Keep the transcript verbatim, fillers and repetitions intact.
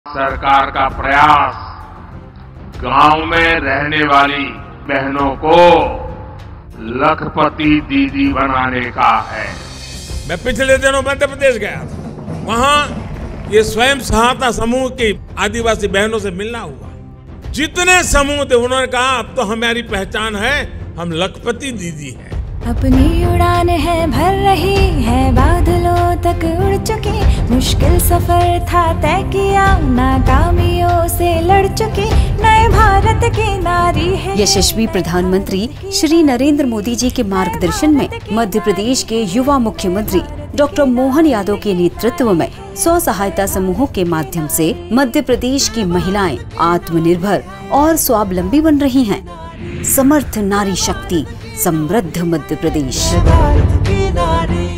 सरकार का प्रयास गांव में रहने वाली बहनों को लखपति दीदी बनाने का है। मैं पिछले दिनों मध्य प्रदेश गया था, वहां ये स्वयं सहायता समूह की आदिवासी बहनों से मिलना हुआ। जितने समूह थे उन्होंने कहा अब तो हमारी पहचान है, हम लखपति दीदी हैं। अपनी उड़ान है भर रही है, बादलों तक उड़ चुकी, मुश्किल सफर था तय किया, नाकामियों से लड़ चुकी, नए भारत की नारी है। यशस्वी प्रधानमंत्री श्री नरेंद्र मोदी जी के मार्गदर्शन में मध्य प्रदेश के युवा मुख्यमंत्री डॉक्टर मोहन यादव के नेतृत्व में स्व सहायता समूहों के माध्यम से मध्य प्रदेश की महिलाएं आत्मनिर्भर और स्वावलंबी बन रही हैं। समर्थ नारी शक्ति, समृद्ध मध्य प्रदेश।